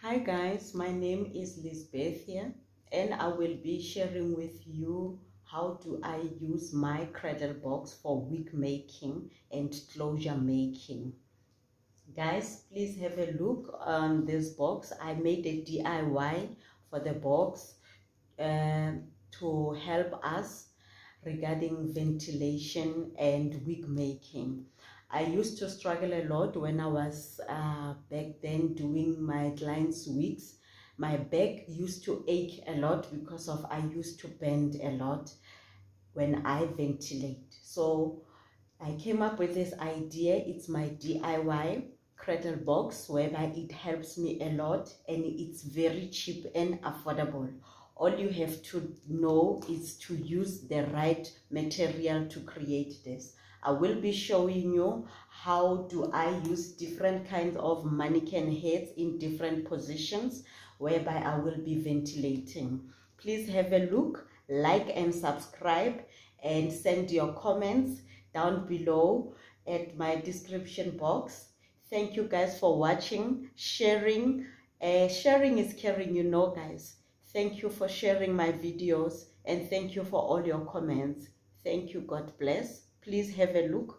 Hi guys, my name is Lisbeth here, and I will be sharing with you how do I use my cradle box for wig making and closure making. Guys, please have a look on this box. I made a DIY for the box to help us regarding ventilation and wig making. I used to struggle a lot when I was back then doing my clients' wigs. My back used to ache a lot because of I used to bend a lot when I ventilate. So I came up with this idea. It's my DIY cradle box whereby it helps me a lot and it's very cheap and affordable. All you have to know is to use the right material to create this. I will be showing you how do I use different kinds of mannequin heads in different positions whereby I will be ventilating. Please have a look, like and subscribe, and send your comments down below at my description box. Thank you guys for watching, sharing. Sharing is caring, you know guys. Thank you for sharing my videos and thank you for all your comments. Thank you. God bless. Please have a look.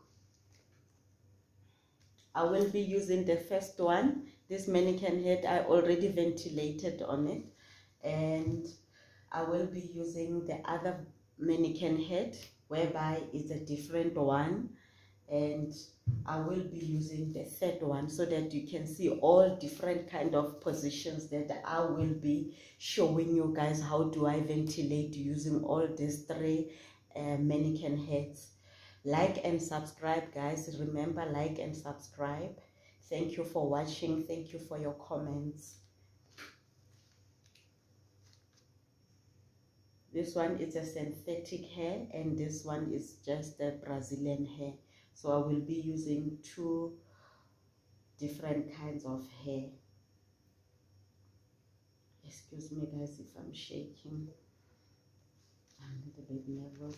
I will be using the first one. This mannequin head, I already ventilated on it. And I will be using the other mannequin head whereby it's a different one. And I will be using the third one so that you can see all different kind of positions that I will be showing you guys how do I ventilate using all these three mannequin heads. Like and subscribe guys, remember, like and subscribe. Thank you for watching. Thank you for your comments. This one is a synthetic hair and this one is just a Brazilian hair. So I will be using two different kinds of hair. Excuse me guys if I'm shaking. I'm a little bit nervous.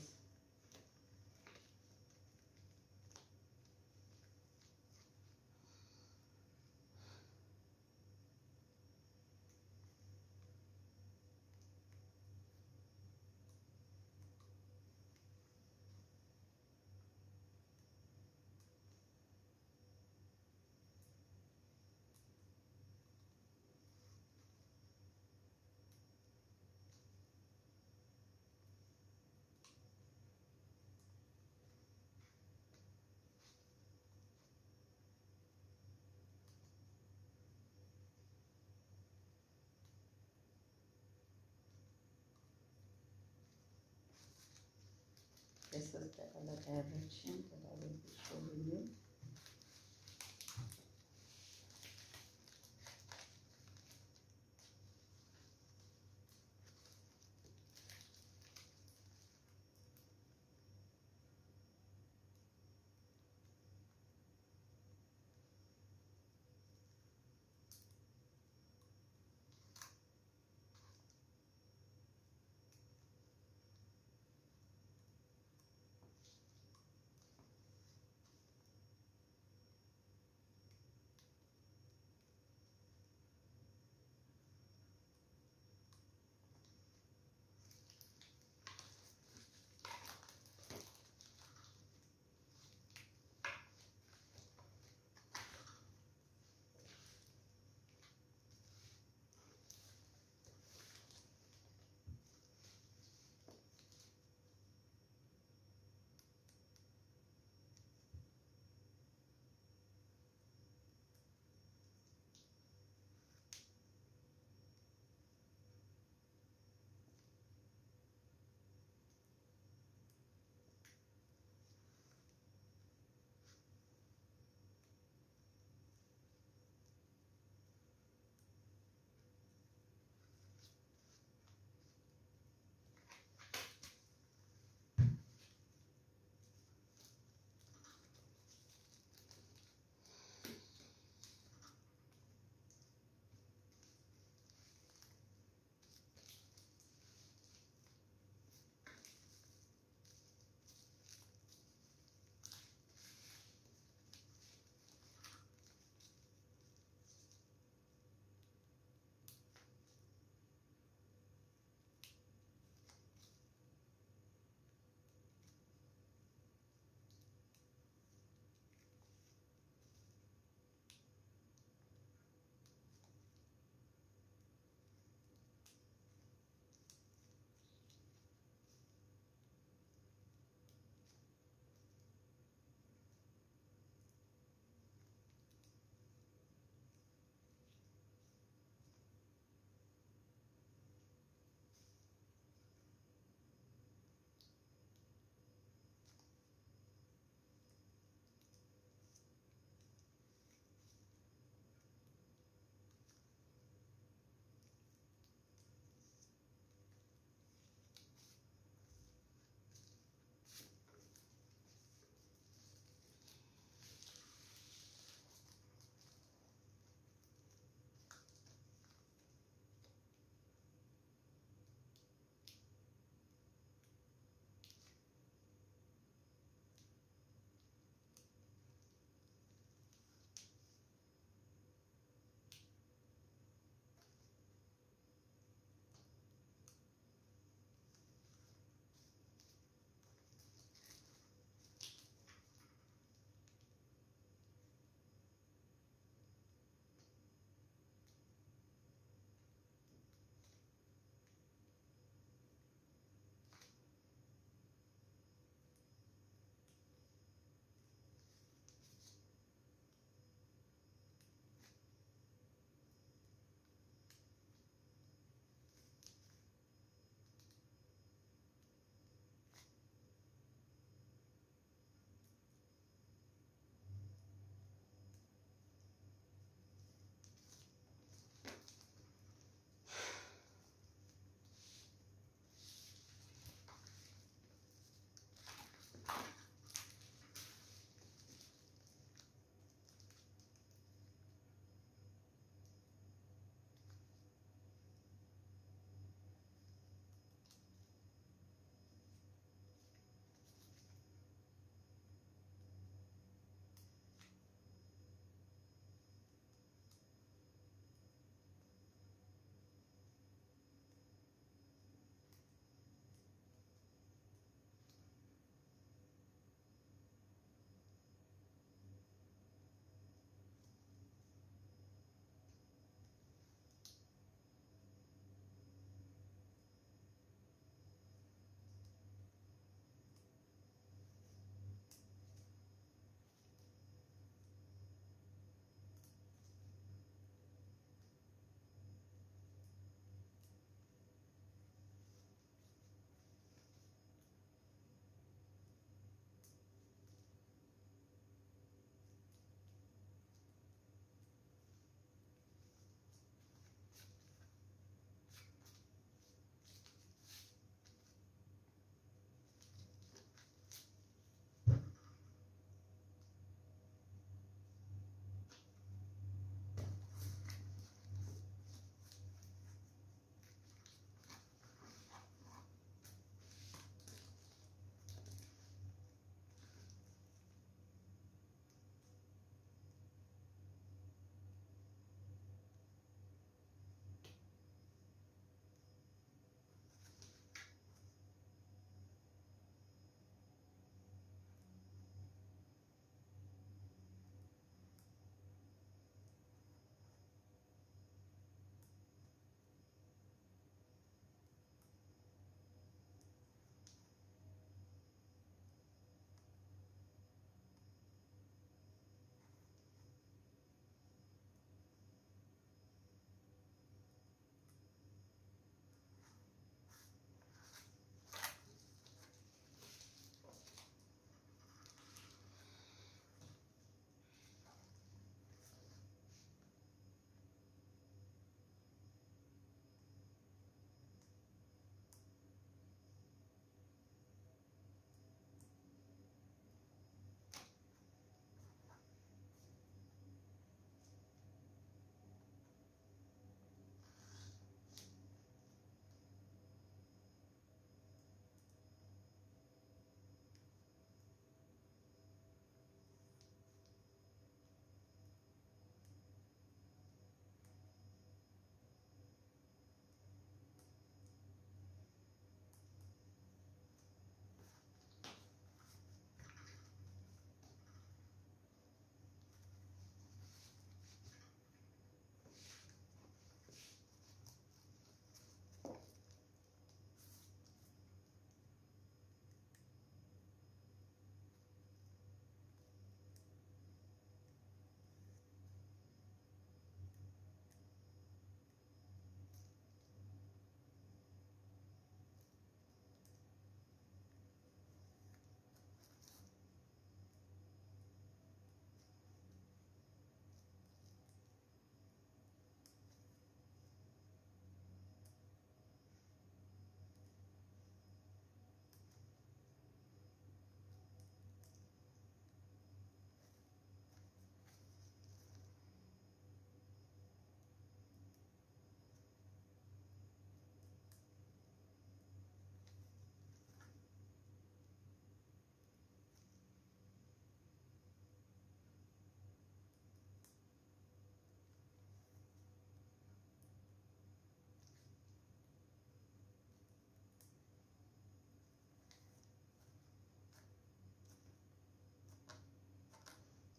This is the other direction that I will be showing you.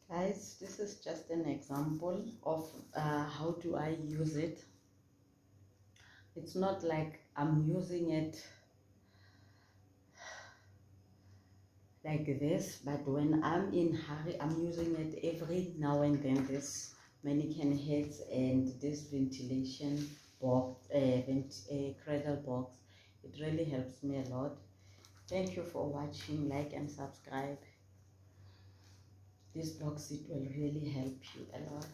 Guys, this is just an example of how do I use it. It's not like I'm using it like this, but when I'm in hurry, I'm using it every now and then. This mannequin heads and this ventilation box, cradle box, it really helps me a lot. Thank you for watching. Like and subscribe. This box, it will really help you a lot.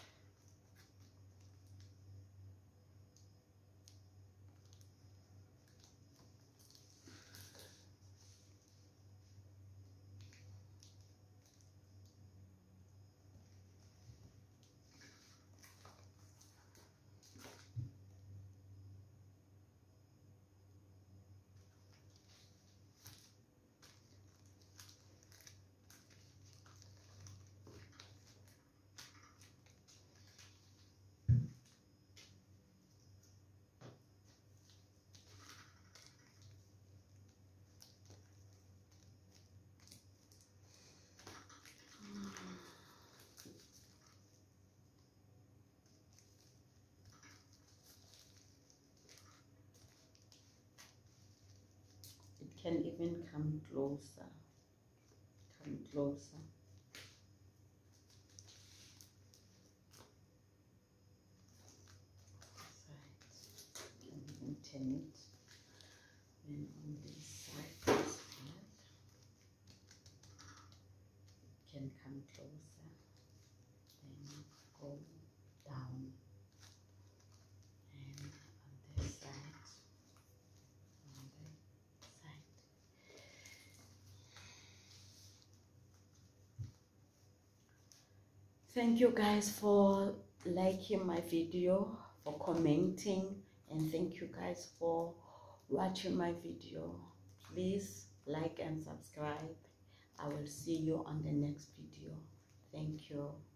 It can even come closer. Come closer. You can even turn it. And on this side as well, it can come closer. Then go down. And on this side. On this side. Thank you guys for liking my video, for commenting, and thank you guys for watching my video. Please like and subscribe. I will see you on the next video. Thank you.